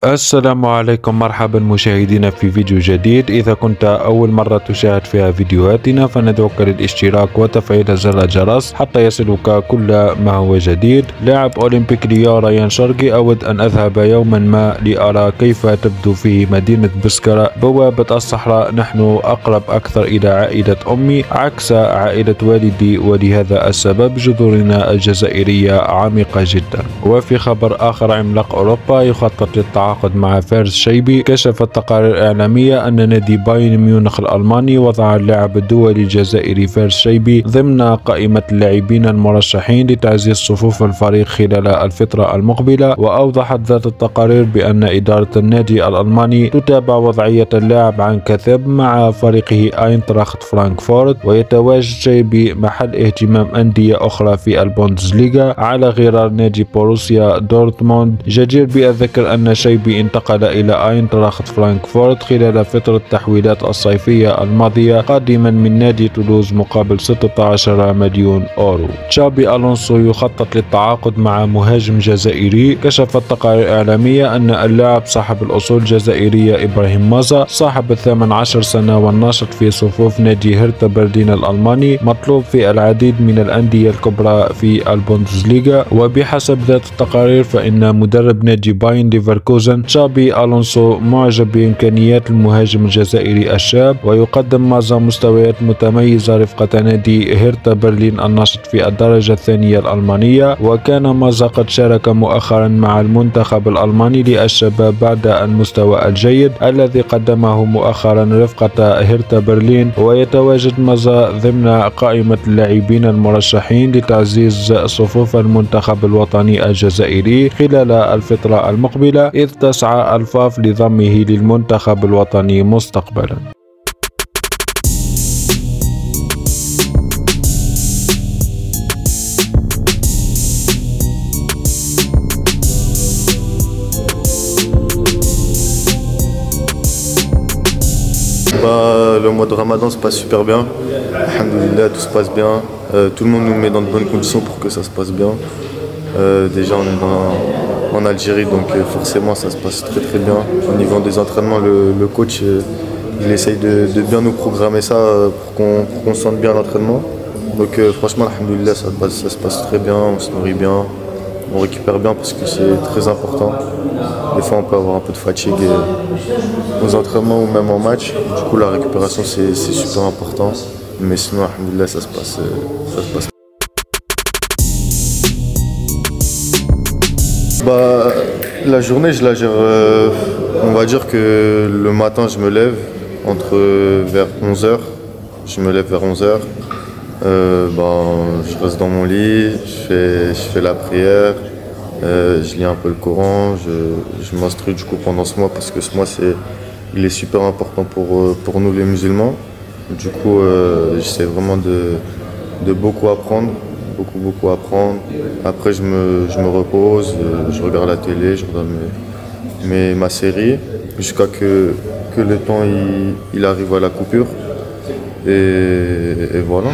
السلام عليكم، مرحبا مشاهدينا في فيديو جديد. إذا كنت أول مرة تشاهد فيها فيديوهاتنا فندعوك للاشتراك وتفعيل زر الجرس حتى يصلك كل ما هو جديد. لاعب أولمبيك ليون ريان شرقي: أود أن أذهب يوما ما لأرى كيف تبدو في مدينة بسكرة بوابة الصحراء. نحن أقرب أكثر إلى عائلة أمي عكس عائلة والدي، ولهذا السبب جذورنا الجزائرية عميقة جدا. وفي خبر آخر، عملاق أوروبا يخطط للتعاقد مع فارس شيبي. كشفت تقارير إعلامية أن نادي بايرن ميونخ الألماني وضع اللاعب الدولي الجزائري فارس شيبي ضمن قائمة اللاعبين المرشحين لتعزيز صفوف الفريق خلال الفترة المقبلة. وأوضحت ذات التقارير بأن إدارة النادي الألماني تتابع وضعية اللاعب عن كثب مع فريقه أينتراخت فرانكفورت، ويتواجد شيبي محل اهتمام أندية أخرى في البوندسليغا على غرار نادي بوروسيا دورتموند. جدير بالذكر أن شيبي انتقل إلى أينتراخت فرانكفورت خلال فترة التحويلات الصيفية الماضية قادما من نادي تولوز مقابل 16 مليون أورو. تشابي ألونسو يخطط للتعاقد مع مهاجم جزائري. كشفت تقارير إعلامية أن اللاعب صاحب الأصول الجزائرية إبراهيم مازا صاحب 18 سنة والناشط في صفوف نادي هرتا برلين الألماني مطلوب في العديد من الأندية الكبرى في البوندسليغا. وبحسب ذات التقارير فإن مدرب نادي باين ليفركوزن تشابي ألونسو معجب بإمكانيات المهاجم الجزائري الشاب، ويقدم مازا مستويات متميزة رفقة نادي هرتا برلين الناشط في الدرجة الثانية الألمانية. وكان مازا قد شارك مؤخرا مع المنتخب الألماني للشباب بعد المستوى الجيد الذي قدمه مؤخرا رفقة هرتا برلين. ويتواجد مازا ضمن قائمة اللاعبين المرشحين لتعزيز صفوف المنتخب الوطني الجزائري خلال الفترة المقبلة، إذ تسعى الفاف لضمه للمنتخب الوطني مستقبلا. Le mois de Ramadan se passe super bien. Alhamdoulilah, tout se passe bien. Tout le monde nous met dans de bonnes conditions pour que ça se passe bien. Déjà on est en Algérie, donc forcément ça se passe très bien. Au niveau des entraînements, le coach il essaye de bien nous programmer ça pour qu'on se sente bien à l'entraînement. Donc franchement alhamdoulilah, ça se passe très bien, on se nourrit bien, on récupère bien parce que c'est très important. Des fois on peut avoir un peu de fatigue aux entraînements ou même en match. Du coup la récupération c'est super important. Mais sinon alhamdoulilah ça se passe. La journée je la gère, on va dire que le matin je me lève vers 11h. Je me lève vers 11h. Je reste dans mon lit, je fais la prière. Je lis un peu le Coran, je m'instruis du coup pendant ce mois parce que ce mois il est super important pour nous les musulmans. Du coup j'essaie vraiment de beaucoup apprendre, beaucoup apprendre. Après je me repose, je regarde la télé, je regarde ma série jusqu'à que le temps il arrive à la coupure et voilà.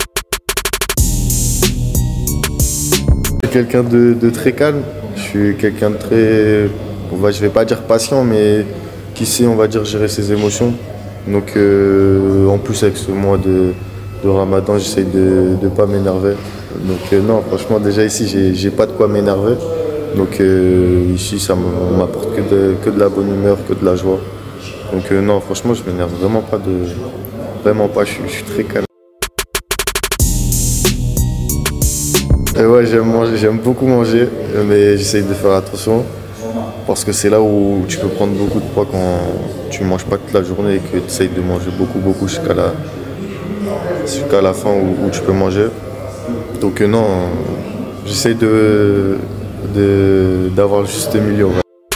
Quelqu'un de très calme, je suis quelqu'un de très, je vais pas dire patient, mais qui sait, on va dire, gérer ses émotions. Donc en plus avec ce mois de Ramadan, j'essaye de pas m'énerver. Donc non, franchement déjà ici j'ai pas de quoi m'énerver. Donc ici ça m'apporte que de la bonne humeur, que de la joie. Donc non, franchement je m'énerve vraiment pas, je suis très calme. Ouais, j'aime beaucoup manger, mais j'essaye de faire attention parce que c'est là où tu peux prendre beaucoup de poids quand tu ne manges pas toute la journée et que tu essayes de manger beaucoup jusqu'à la fin où tu peux manger. Donc non, j'essaye d'avoir le juste milieu.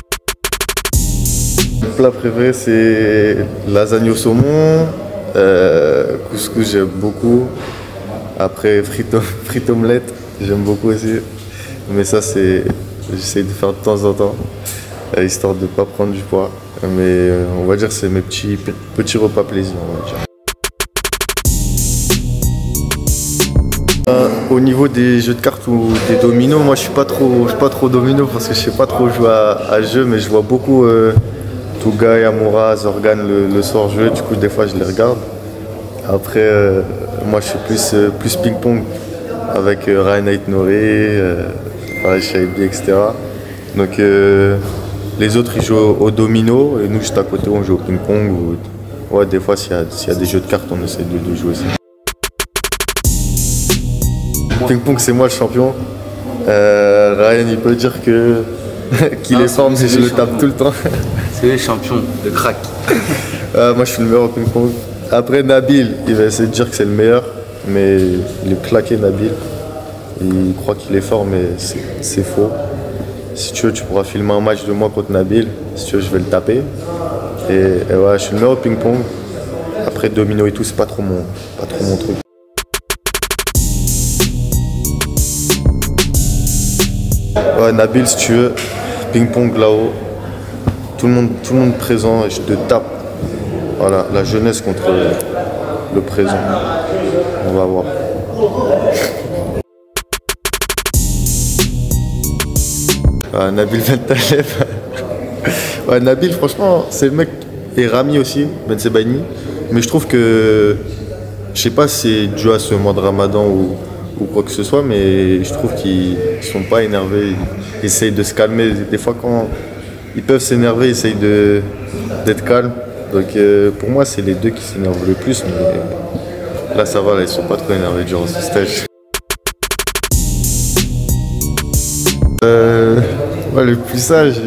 Mon plat préféré c'est lasagne au saumon, couscous j'aime beaucoup, après frites omelette. J'aime beaucoup aussi, mais ça j'essaie de faire de temps en temps, histoire de ne pas prendre du poids. Mais on va dire que c'est mes petits repas plaisir, on va dire. Au niveau des jeux de cartes ou des dominos, moi je suis pas trop domino parce que je sais pas trop jouer à ce jeu, mais je vois beaucoup Touga, Yamura, Zorgan le soir jouer, du coup des fois je les regarde. Après, moi je suis plus ping-pong avec Ryan Aït-Nouri, Shaibi, etc. Donc les autres ils jouent au domino et nous juste à côté on joue au ping-pong. Ouais, des fois s'il y a des jeux de cartes on essaie de jouer aussi. Ping-pong, c'est moi le champion. Ryan, il peut dire qu'il est fort, mais je le tape tout le temps. C'est le champion de crack. Moi, je suis le meilleur au ping-pong. Après, Nabil, il va essayer de dire que c'est le meilleur, mais il est claqué, Nabil. Il croit qu'il est fort, mais c'est faux. Si tu veux, tu pourras filmer un match de moi contre Nabil. Si tu veux, je vais le taper. Et ouais, je suis le meilleur au ping-pong. Après, domino et tout, c'est pas trop mon truc. Ouais, Nabil, si tu veux, ping-pong là-haut, tout le monde présent et je te tape. Voilà, la jeunesse contre le présent. On va voir. Nabil Bentaleb. Ouais, Nabil, franchement, c'est le mec. Et Rami aussi, Ben Sebaini. Mais je trouve que, je sais pas si c'est dû à ce mois de Ramadan ou quoi que ce soit, mais je trouve qu'ils sont pas énervés, ils essayent de se calmer. Des fois quand ils peuvent s'énerver, ils essayent d'être calmes. Donc pour moi c'est les deux qui s'énervent le plus, mais là ça va, là, ils sont pas trop énervés durant ce stage. Ouais, le plus sage,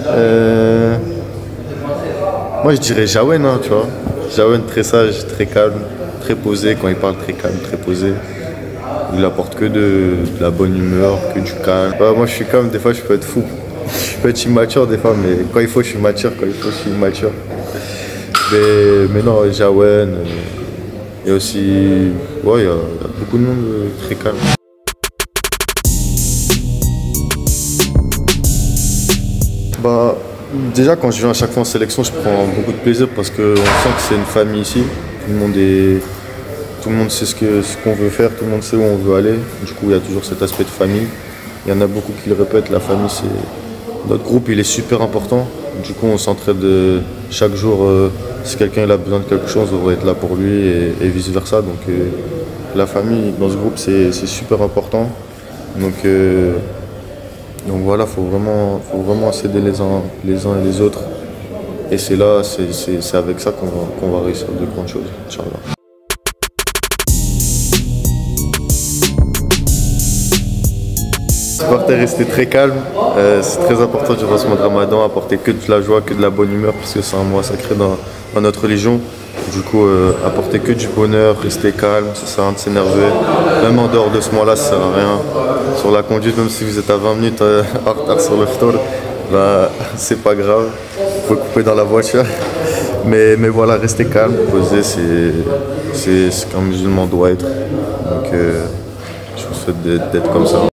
moi je dirais Jawen, hein, tu vois. Jawen très sage, très calme, très posé, quand il parle très calme, très posé. Il apporte que de la bonne humeur, que du calme. Moi je suis calme, des fois je peux être fou. Je peux être immature des fois, mais quand il faut je suis mature, quand il faut je suis immature. Mais non, Jawen, et aussi, ouais, il y a beaucoup de monde très calme. Déjà quand je viens à chaque fois en sélection, je prends beaucoup de plaisir parce qu'on sent que c'est une famille ici. Tout le monde sait ce qu'on veut faire, tout le monde sait où on veut aller. Du coup, il y a toujours cet aspect de famille. Il y en a beaucoup qui le répètent, la famille, c'est... Notre groupe, il est super important. Du coup, on s'entraide chaque jour. Si quelqu'un a besoin de quelque chose, on va être là pour lui et vice-versa. Donc, la famille, dans ce groupe, c'est super important. Donc voilà, faut vraiment s'aider les uns et les autres. Et c'est là, c'est avec ça qu'on va réussir de grandes choses, Inch'Allah. Supporter, rester très calme, c'est très important durant ce mois de Ramadan, apporter que de la joie, que de la bonne humeur, parce que c'est un mois sacré dans notre religion. Du coup, apporter que du bonheur, rester calme, ça sert à rien de s'énerver. Même en dehors de ce mois-là, ça sert à rien. Sur la conduite, même si vous êtes à 20 minutes en retard sur le ftour, c'est pas grave, vous pouvez couper dans la voiture. Mais voilà, rester calme, posé, c'est ce qu'un musulman doit être. Donc je vous souhaite d'être comme ça.